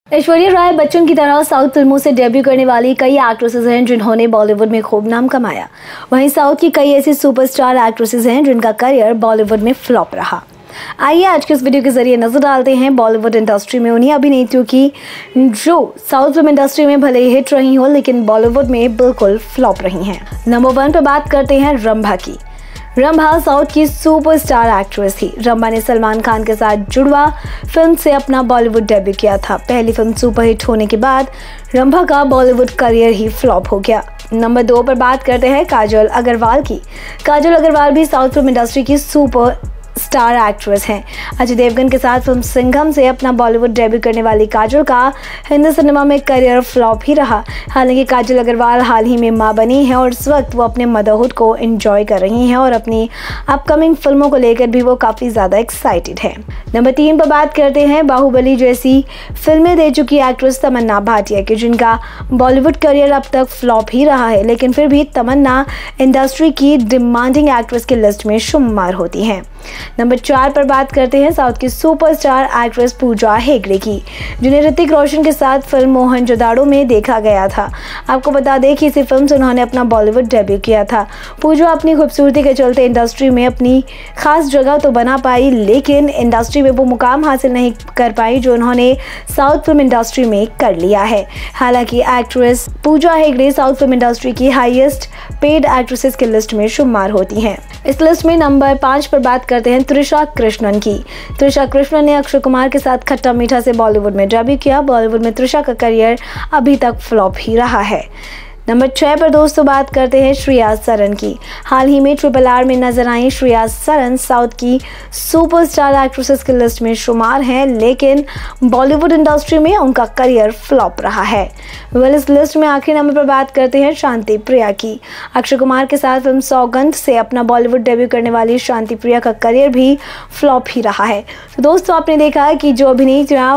ऐश्वर्या राय बच्चन की तरह साउथ फिल्मों से डेब्यू करने वाली कई एक्ट्रेसेस हैं जिन्होंने बॉलीवुड में खूब नाम कमाया। वहीं साउथ की कई ऐसी सुपरस्टार एक्ट्रेसेस हैं जिनका करियर बॉलीवुड में फ्लॉप रहा। आइए आज के इस वीडियो के जरिए नजर डालते हैं बॉलीवुड इंडस्ट्री में उन्हीं अभिनेत्रियों की जो साउथ फिल्म इंडस्ट्री में भले ही हिट रही हो लेकिन बॉलीवुड में बिल्कुल फ्लॉप रही हैं। नंबर 1 पर बात करते हैं रंभा की। रंभा साउथ की सुपरस्टार एक्ट्रेस थी। रंभा ने सलमान खान के साथ जुड़वा फिल्म से अपना बॉलीवुड डेब्यू किया था। पहली फिल्म सुपरहिट होने के बाद रंभा का बॉलीवुड करियर ही फ्लॉप हो गया। नंबर 2 पर बात करते हैं काजोल अग्रवाल की। काजोल अग्रवाल भी साउथ फिल्म इंडस्ट्री की सुपर स्टार एक्ट्रेस हैं। अजय देवगन के साथ फिल्म सिंघम से अपना बॉलीवुड डेब्यू करने वाली काजोल का हिंदी सिनेमा में करियर फ्लॉप ही रहा। हालांकि काजोल अग्रवाल हाल ही में मां बनी है और इस वक्त वो अपने मदरहुड को एंजॉय कर रही हैं और अपनी अपकमिंग फिल्मों को लेकर भी वो काफ़ी ज़्यादा एक्साइटेड है। नंबर 3 पर बात करते हैं बाहुबली जैसी फिल्में दे चुकी एक्ट्रेस तमन्ना भाटिया की, जिनका बॉलीवुड करियर अब तक फ्लॉप ही रहा है, लेकिन फिर भी तमन्ना इंडस्ट्री की डिमांडिंग एक्ट्रेस की लिस्ट में शुमार होती हैं। नंबर 4 पर बात करते हैं साउथ की सुपरस्टार एक्ट्रेस पूजा हेगड़े की, जिन्हें ऋतिक रोशन के साथ फिल्म मोहनजोदाड़ो में देखा गया था। आपको बता दें कि इसी फिल्म से उन्होंने अपना बॉलीवुड डेब्यू किया था। पूजा अपनी खूबसूरती के चलते इंडस्ट्री में अपनी खास जगह तो बना पाई, लेकिन इंडस्ट्री में वो मुकाम हासिल नहीं कर पाई जो उन्होंने साउथ फिल्म इंडस्ट्री में कर लिया है। हालांकि actress Pooja Hegde south film industry की हाईएस्ट पेड एक्ट्रेसेस की लिस्ट में शुमार होती हैं। इस लिस्ट में नंबर 5 पर बात करते हैं त्रिशा कृष्णन की। त्रिशा कृष्णन ने अक्षय कुमार के साथ खट्टा मीठा से बॉलीवुड में डेब्यू किया। बॉलीवुड में त्रिशा का करियर अभी तक फ्लॉप ही रहा है। नंबर 6 पर दोस्तों बात करते हैं श्रेया सरन की। हाल ही में RRR में नजर आई श्रेया सरन साउथ की सुपरस्टार एक्ट्रेसेस की लिस्ट में शुमार हैं, लेकिन बॉलीवुड इंडस्ट्री में उनका करियर फ्लॉप रहा है। इस लिस्ट में आखिरी नंबर पर बात करते हैं शांति प्रिया की। अक्षय कुमार के साथ फिल्म सौगंध से अपना बॉलीवुड डेब्यू करने वाली शांति प्रिया का करियर भी फ्लॉप ही रहा है। तो दोस्तों आपने देखा है कि जो अभिनेत्रियां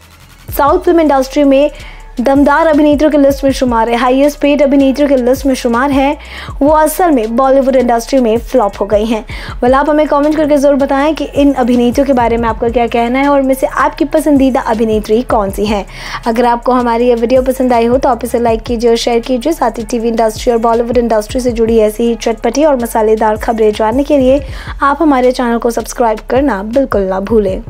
साउथ फिल्म इंडस्ट्री में दमदार अभिनेत्रियों की लिस्ट में शुमार है, हाईएस्ट पेड अभिनेत्रियों की लिस्ट में शुमार है, वो असल में बॉलीवुड इंडस्ट्री में फ्लॉप हो गई हैं। वेल आप हमें कमेंट करके ज़रूर बताएं कि इन अभिनेत्रियों के बारे में आपका क्या कहना है और में से आपकी पसंदीदा अभिनेत्री कौन सी है। अगर आपको हमारी ये वीडियो पसंद आई हो तो आप इसे लाइक कीजिए और शेयर कीजिए। साथ ही टीवी इंडस्ट्री और बॉलीवुड इंडस्ट्री से जुड़ी ऐसी ही चटपटी और मसालेदार खबरें जानने के लिए आप हमारे चैनल को सब्सक्राइब करना बिल्कुल ना भूलें।